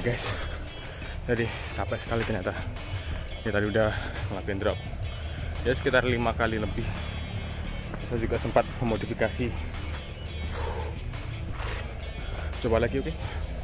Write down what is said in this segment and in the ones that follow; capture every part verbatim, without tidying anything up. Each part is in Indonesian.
guys. Jadi capek sekali ternyata. Ini tadi udah ngelakuin drop ya sekitar lima kali lebih. Saya juga sempat memodifikasi. Coba lagi, oke? Okay?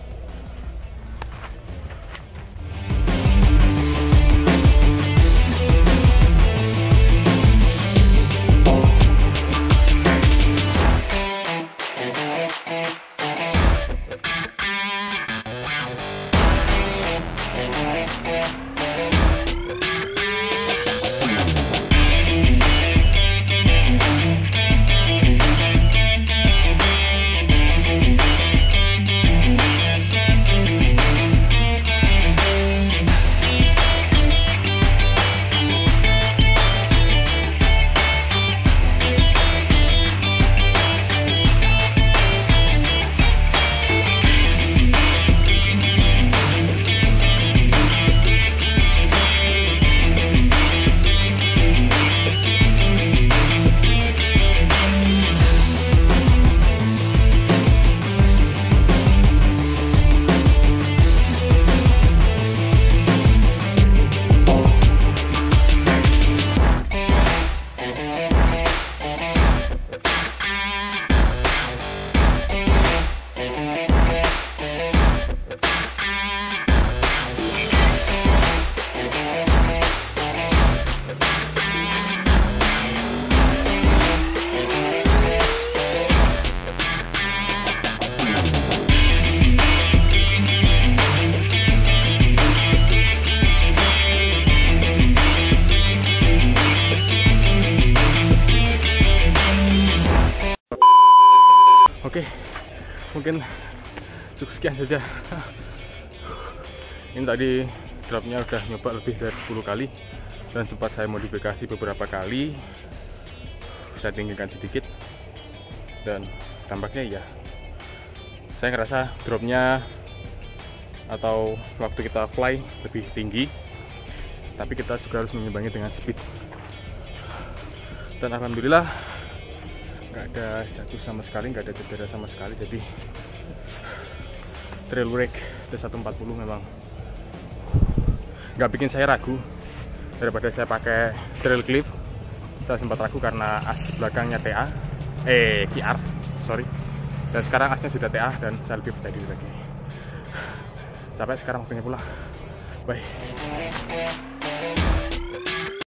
Oke, mungkin cukup sekian saja. Ini tadi dropnya udah nyoba lebih dari sepuluh kali dan sempat saya modifikasi beberapa kali. Saya tinggikan sedikit dan tampaknya ya, saya ngerasa dropnya atau waktu kita fly lebih tinggi, tapi kita juga harus mengimbangi dengan speed. Dan alhamdulillah nggak ada jatuh sama sekali, nggak ada cedera sama sekali. Jadi trail Wreak T seratus empat puluh memang nggak bikin saya ragu. Daripada saya pakai trail clip, saya sempat ragu karena as belakangnya T A, eh Q R, sorry. Dan sekarang asnya sudah T A dan saya lebih percaya diri lagi. Sampai sekarang waktunya pulang. Bye.